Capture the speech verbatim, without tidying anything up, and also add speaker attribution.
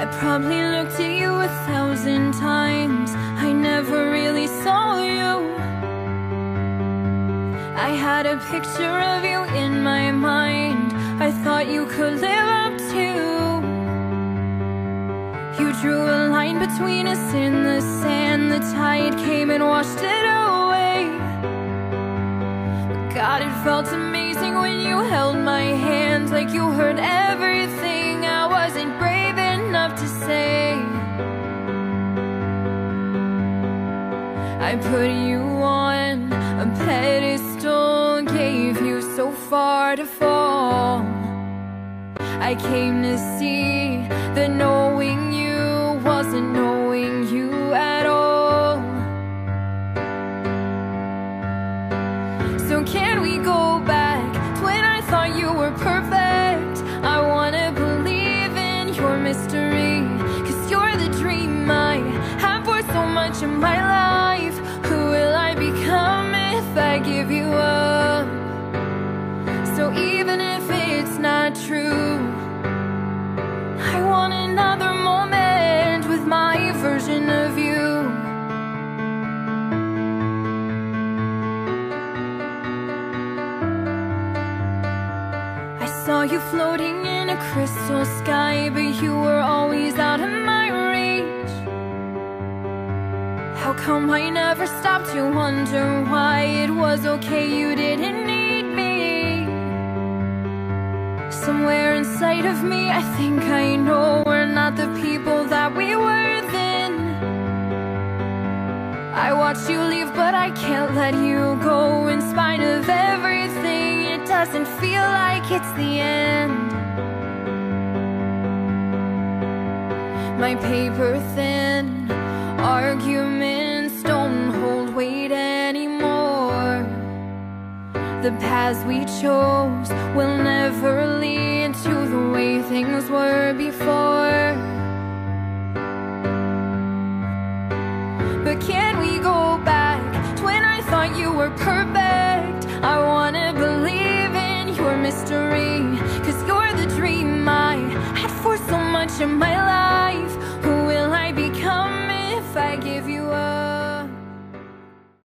Speaker 1: I probably looked at you a thousand times. I never really saw you. I had a picture of you in my mind. I thought you could live up to. You drew a line between us in the sand. The tide came and washed it away. God, it felt amazing when you held my hand, like you heard everything I wasn't brave enough to say. I put you on a pedestal, gave you so far to fall. I came to see that knowing you wasn't knowing you at all. So can we go back to when I thought you were perfect? I wanna believe in your mystery, 'cause you're the dream I have for so much of my life. Who will I become if I give you up? So even if it's not true, I want another moment with my version of you. I saw you floating in a crystal sky, but you were always out of my reach. How come I never stopped to wonder why it was okay you didn't need me? Somewhere inside of me, I think I know we're not the people that we were then. I watched you leave, but I can't let you go. In spite of everything, it doesn't feel like it's the end. My paper thin arguments don't hold weight anymore. The paths we chose will never lead to the way things were before. But can we go back to when I thought you were perfect? I wanna believe in your mystery, 'cause you're the dream I had for so much of my